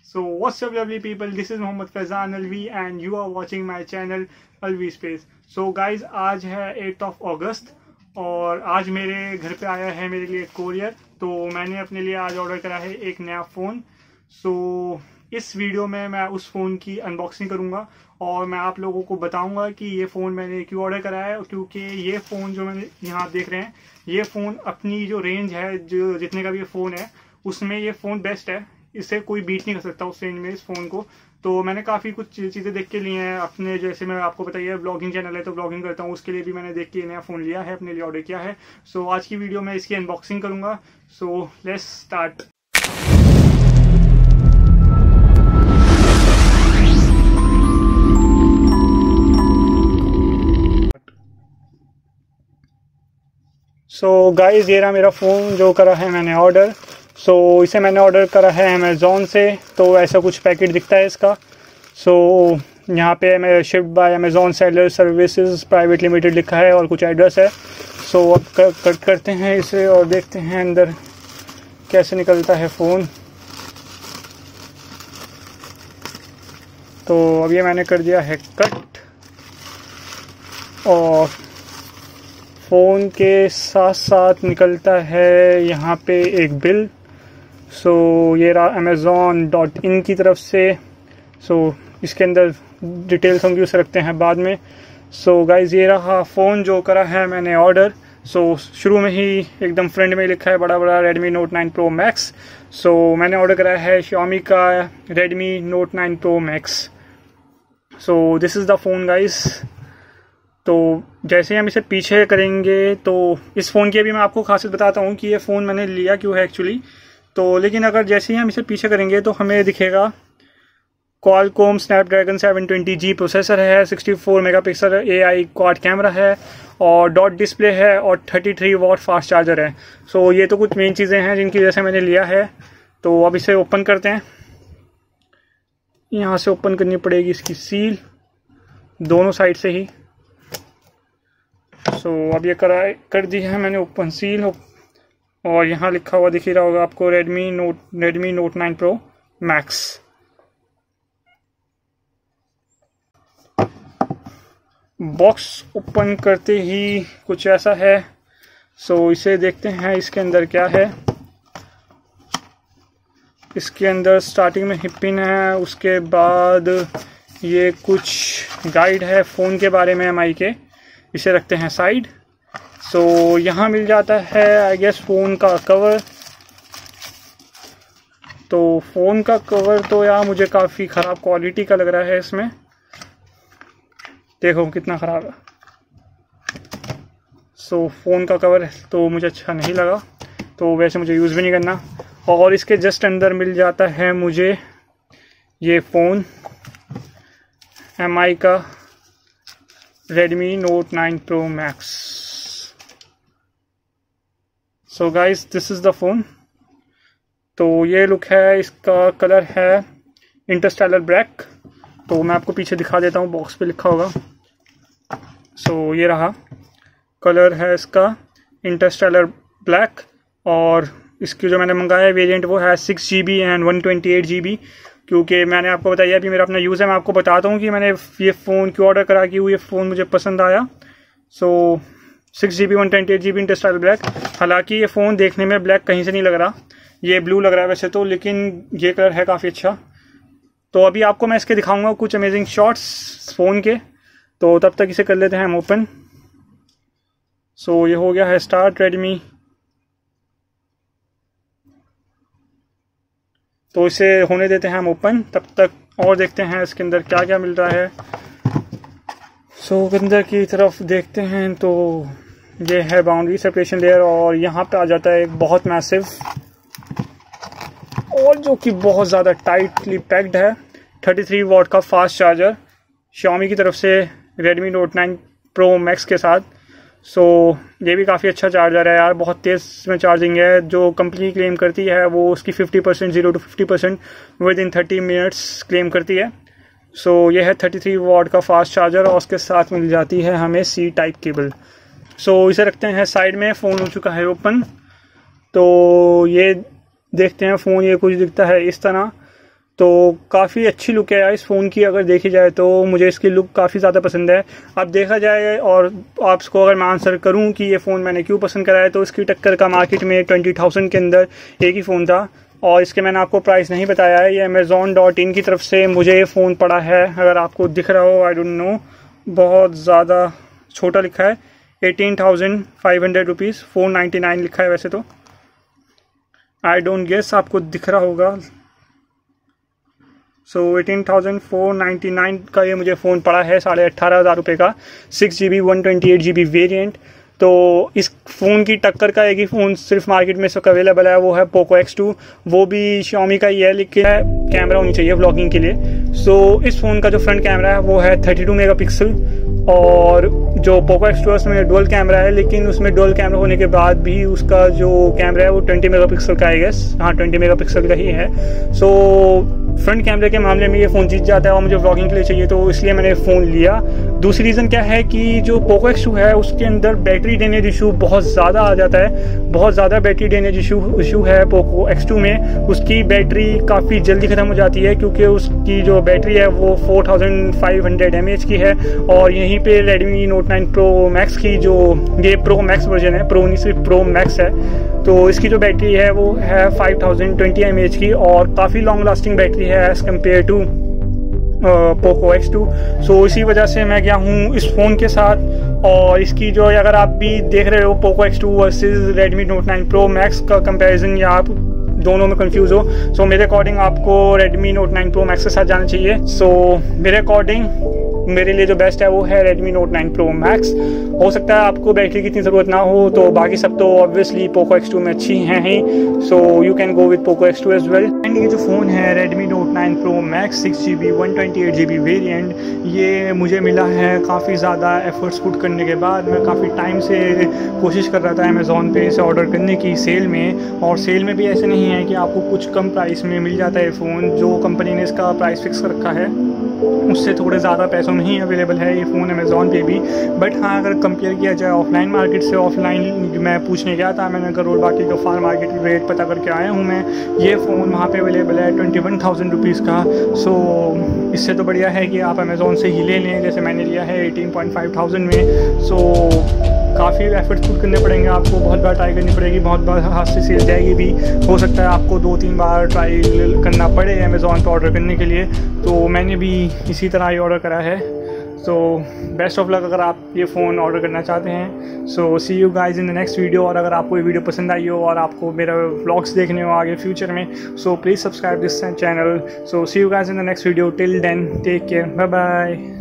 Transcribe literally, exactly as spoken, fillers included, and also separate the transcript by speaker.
Speaker 1: So what's up lovely people, this is Mohammad Faizan Alvi and you are watching my channel Alvi Space. So guys, आज है eight of अगस्त और आज मेरे घर पे आया है मेरे लिए कोरियर। तो मैंने अपने लिए आज ऑर्डर करा है एक नया फ़ोन। सो so, इस वीडियो में मैं उस फ़ोन की अनबॉक्सिंग करूंगा और मैं आप लोगों को बताऊंगा कि ये फ़ोन मैंने क्यों ऑर्डर करा है। क्योंकि ये फ़ोन जो मैंने यहाँ देख रहे हैं, ये फ़ोन अपनी जो रेंज है, जो जितने का भी ये फ़ोन है उसमें ये फ़ोन बेस्ट है। इससे कोई बीट नहीं कर सकता उस रेंज में इस फ़ोन को। तो मैंने काफ़ी कुछ चीज़ें देख के लिए हैं अपने, जैसे मैं आपको बताइए ब्लॉगिंग चैनल है तो ब्लॉगिंग करता हूँ, उसके लिए भी मैंने देख के नया फ़ोन लिया है, अपने लिए ऑर्डर किया है। सो so, आज की वीडियो में इसकी अनबॉक्सिंग करूँगा। So let's start. So guys, ये रहा मेरा फ़ोन जो करा है मैंने ऑर्डर। सो so, इसे मैंने ऑर्डर करा है अमेज़ॉन से। तो ऐसा कुछ पैकेट दिखता है इसका। सो so, यहाँ पे मैं shipped by Amazon seller services private limited लिखा है और कुछ एड्रेस है। सो so, अब कट करते हैं इसे और देखते हैं अंदर कैसे निकलता है फ़ोन। तो अब ये मैंने कर दिया है कट और फ़ोन के साथ साथ निकलता है यहाँ पे एक बिल। सो so, ये रहा अमेज़ॉन डॉट इन की तरफ से। सो so, इसके अंदर डिटेल्स हम यूज़ रखते हैं बाद में। सो so, गाइज, ये रहा फ़ोन जो करा है मैंने ऑर्डर। सो so, शुरू में ही एकदम फ्रंट में लिखा है बड़ा बड़ा Redmi note nine pro max. So मैंने ऑर्डर करा है Xiaomi का Redmi note nine pro max. So this is the phone guys. तो जैसे ही हम इसे पीछे करेंगे तो इस फ़ोन की अभी मैं आपको खासियत बताता हूँ कि ये फ़ोन मैंने लिया क्यों है एक्चुअली। तो लेकिन अगर जैसे ही हम इसे पीछे करेंगे तो हमें दिखेगा Qualcomm Snapdragon seven twenty G processor है, sixty four megapixel A I quad camera है और डॉट डिस्प्ले है और thirty three watt fast charger है। सो so, ये तो कुछ मेन चीज़ें हैं जिनकी वजह से मैंने लिया है। तो अब इसे ओपन करते हैं। यहाँ से ओपन करनी पड़ेगी इसकी सील दोनों साइड से ही। सो so, अब ये करा कर दी है मैंने ओपन सील और यहाँ लिखा हुआ दिख ही रहा होगा आपको Redmi note Redmi note nine pro max. Box open करते ही कुछ ऐसा है। सो so, इसे देखते हैं इसके अंदर क्या है। इसके अंदर स्टार्टिंग में हिप पिन है, उसके बाद ये कुछ गाइड है फ़ोन के बारे में एम आई के। इसे रखते हैं साइड। सो so, यहाँ मिल जाता है आई गेस फ़ोन का कवर। तो फ़ोन का कवर तो यार मुझे काफ़ी ख़राब क्वालिटी का लग रहा है। इसमें देखो कितना ख़राब है। सो so, फ़ोन का कवर तो मुझे अच्छा नहीं लगा, तो वैसे मुझे यूज़ भी नहीं करना। और इसके जस्ट अंदर मिल जाता है मुझे ये फ़ोन एम आई का Redmi note nine pro max. So guys, this is the phone. तो ये लुक है, इसका कलर है इंटरस्टेलर ब्लैक। तो मैं आपको पीछे दिखा देता हूँ, बॉक्स पे लिखा होगा। सो so, ये रहा कलर है इसका इंटरस्टेलर ब्लैक। और इसकी जो मैंने मंगाया है वेरिएंट वो है six G B and one twenty eight G B. क्योंकि मैंने आपको बताया अभी मेरा अपना यूज़ है, मैं आपको बताता हूँ कि मैंने ये फ़ोन क्यों ऑर्डर करा, कि ये फ़ोन मुझे पसंद आया। So six G B one twenty eight G B interstellar black. हालांकि ये फ़ोन देखने में ब्लैक कहीं से नहीं लग रहा, ये ब्लू लग रहा है वैसे तो, लेकिन ये कलर है काफ़ी अच्छा। तो अभी आपको मैं इसके दिखाऊंगा कुछ अमेजिंग शॉट्स फ़ोन के। तो तब तक इसे कर लेते हैं हम ओपन। सो so, ये हो गया है स्टार्ट रेडमी। तो इसे होने देते हैं हम ओपन तब तक, और देखते हैं इसके अंदर क्या क्या मिल रहा है। सो so, अंदर की तरफ देखते हैं तो ये है बाउंड्री सेपरेशन लेयर और यहाँ पे आ जाता है एक बहुत मैसिव और जो कि बहुत ज़्यादा टाइटली पैक्ड है थर्टी थ्री वॉट का फास्ट चार्जर Xiaomi की तरफ से Redmi note nine pro max के साथ। सो so, ये भी काफ़ी अच्छा चार्जर है यार, बहुत तेज़ में चार्जिंग है। जो कंपनी क्लेम करती है वो उसकी fifty percent zero to fifty percent within thirty minutes claim करती है। सो so, ये है थर्टी थ्री वॉट का फास्ट चार्जर और उसके साथ मिल जाती है हमें C type cable. So so, इसे रखते हैं साइड में। फ़ोन हो चुका है ओपन। तो ये देखते हैं फ़ोन, ये कुछ दिखता है इस तरह। तो काफ़ी अच्छी लुक है इस फ़ोन की, अगर देखी जाए तो मुझे इसकी लुक काफ़ी ज़्यादा पसंद है। अब देखा जाए और आपको अगर मैं आंसर करूं कि ये फ़ोन मैंने क्यों पसंद करा है, तो इसकी टक्कर का मार्केट में ट्वेंटी थाउजेंड के अंदर एक ही फ़ोन था और इसके मैंने आपको प्राइस नहीं बताया है। ये अमेज़ॉन डॉट इन की तरफ से मुझे ये फ़ोन पड़ा है, अगर आपको दिख रहा हो, आई डोंट नो, बहुत ज़्यादा छोटा लिखा है, eighteen thousand five hundred rupees, four ninety nine लिखा है वैसे तो, आई डोंट गेस आपको दिख रहा होगा। So eighteen thousand four ninety nine का ये मुझे फ़ोन पड़ा है, साढ़े अट्ठारह हज़ार रुपये का, six G B one twenty eight G B variant. तो इस फ़ोन की टक्कर का एक ही फ़ोन सिर्फ मार्केट में इसका अवेलेबल है, वो है पोको एक्स टू, वो भी Xiaomi का ही है, लेकिन कैमरा होनी चाहिए व्लॉगिंग के लिए। सो so, इस फ़ोन का जो फ्रंट कैमरा है वो है थर्टी टू मेगा पिक्सल और जो पोको एक्स टू है उसमें डुअल कैमरा है, लेकिन उसमें डुअल कैमरा होने के बाद भी उसका जो कैमरा है वो ट्वेंटी मेगा पिक्सल का है, गेस हाँ ट्वेंटी मेगा पिक्सल का ही है। सो so, फ्रंट कैमरे के मामले में ये फ़ोन जीत जाता है और मुझे व्लॉगिंग के लिए चाहिए, तो इसलिए मैंने फ़ोन लिया। दूसरी रीज़न क्या है कि जो पोको एक्स टू है उसके अंदर बैटरी डैमेज इशू बहुत ज़्यादा आ जाता है, बहुत ज़्यादा बैटरी डैमेज इशू इशू है पोको एक्स टू में। उसकी बैटरी काफ़ी जल्दी ख़त्म हो जाती है क्योंकि उसकी जो बैटरी है वो four thousand five hundred M A H की है, और यहीं पे Redmi note nine pro max की जो ये प्रो मैक्स वर्जन है, प्रो नहीं सिर्फ प्रो मैक्स है, तो इसकी जो बैटरी है वो है five thousand twenty M A H की और काफ़ी लॉन्ग लास्टिंग बैटरी है as compare to Poco X two. So इसी वजह से मैं गया हूँ इस फ़ोन के साथ। और इसकी जो अगर आप भी देख रहे हो Poco X two versus Redmi note nine pro max का कंपैरिजन, या आप दोनों में कंफ्यूज हो, सो so, मेरे अकॉर्डिंग आपको Redmi note nine pro max के साथ जाना चाहिए। सो so, मेरे अकॉर्डिंग मेरे लिए जो बेस्ट है वो है Redmi note nine pro max. हो सकता है आपको बैटरी की इतनी ज़रूरत ना हो, तो बाकी सब तो ऑब्वियसली पोको एक्स टू में अच्छी हैं ही, so you can go with Poco X two as well. And ये जो फ़ोन है Redmi note nine pro Max six G B one twenty eight G B variant, ये मुझे मिला है काफ़ी ज़्यादा एफर्ट्स पुट करने के बाद। मैं काफ़ी टाइम से कोशिश कर रहा था अमेज़ॉन पे इसे ऑर्डर करने की सेल में, और सेल में भी ऐसे नहीं है कि आपको कुछ कम प्राइस में मिल जाता है फ़ोन, जो कंपनी ने इसका प्राइस फिक्स कर रखा है उससे थोड़े ज़्यादा पैसों में ही अवेलेबल है ये फ़ोन अमेज़ॉन पे भी। बट हाँ, अगर कंपेयर किया जाए ऑफलाइन मार्केट से, ऑफलाइन मैं पूछने गया था, मैंने करोड़ बाकी का फार मार्केट रेट पता करके आया हूँ मैं, ये फ़ोन वहाँ पे अवेलेबल है ट्वेंटी वन थाउजेंड रुपीज़ का। सो इससे तो बढ़िया है कि आप अमेज़ॉन से ही ले लें, जैसे मैंने लिया है एटीन पॉइंट फाइव थाउजेंड में। सो काफ़ी एफर्ट्स पुट करने पड़ेंगे आपको, बहुत बार ट्राई करनी पड़ेगी, बहुत बार हाथ से सेल जाएगी भी, हो सकता है आपको दो तीन बार ट्राई करना पड़े अमेज़ॉन पर ऑर्डर करने के लिए। तो मैंने भी इसी तरह ही ऑर्डर करा है। सो बेस्ट ऑफ लक अगर आप ये फ़ोन ऑर्डर करना चाहते हैं। So see you guys in the next video. और अगर आपको ये वीडियो पसंद आई हो और आपको मेरा व्लॉग्स देखने हो आगे फ्यूचर में, so please subscribe this channel. So see you guys in the next video. Till then take care, bye bye.